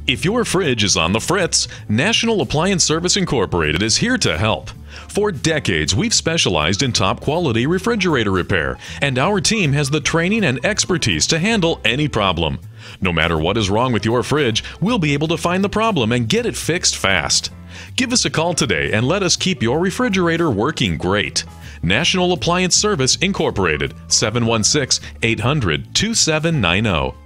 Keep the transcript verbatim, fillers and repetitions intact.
If your fridge is on the fritz, National Appliance Service Incorporated is here to help. For decades, we've specialized in top-quality refrigerator repair, and our team has the training and expertise to handle any problem. No matter what is wrong with your fridge, we'll be able to find the problem and get it fixed fast. Give us a call today and let us keep your refrigerator working great. National Appliance Service Incorporated, seven one six, eight hundred, two seven nine zero.